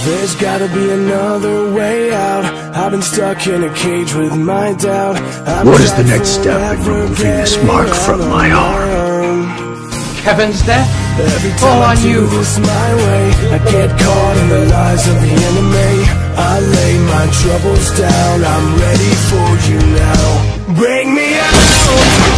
There's gotta be another way out. I've been stuck in a cage with my doubt. What is the next step in removing this mark from my arm? Kevin's death? Every time I do this my way, I get caught in the lies of the enemy. I lay my troubles down, I'm ready for you now. Bring me out.